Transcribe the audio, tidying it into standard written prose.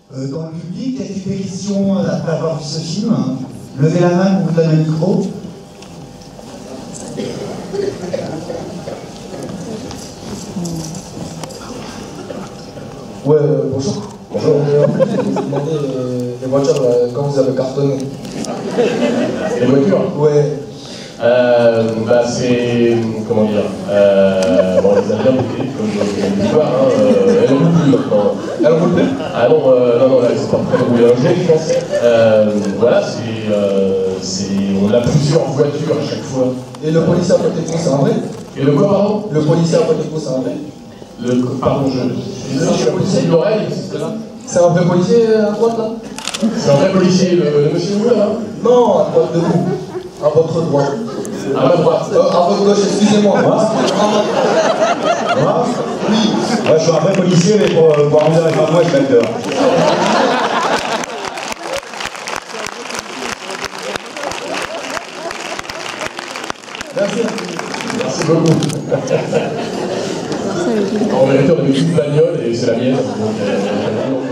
Dans le public, est-ce qu'il y a des questions après avoir vu ce film? Levez la main pour vous donner le micro. Ouais, bonjour. Bonjour. Je vous demandais les voitures quand vous avez cartonné. Les voitures? Ouais. Bah c'est... comment dire, bon, on les a bien bouclées, comme je dis pas, hein, elles n'en roulent plus maintenant. Elles roulent plus? Ah non, non, là, c'est pas prêt de rouler un jour, je pense. Voilà, on a plusieurs voitures à chaque fois. Et le policier à côté de vous, c'est un vrai? Et le quoi, pardon? Le policier à côté de vous, c'est un vrai? Pardon, je suis un policier de l'oreille, c'est là. C'est un vrai policier à droite, là? C'est un vrai policier, le monsieur Moulin, là? Non, à droite de vous. À votre droite. À ma droite. À votre gauche, excusez-moi. Moi? Oui. Ouais, je suis un vrai policier, mais pour arrondir avec ma voix, je vais être dehors. Merci. Merci beaucoup. En vérité, on a une petite bagnole et c'est la mienne. Donc,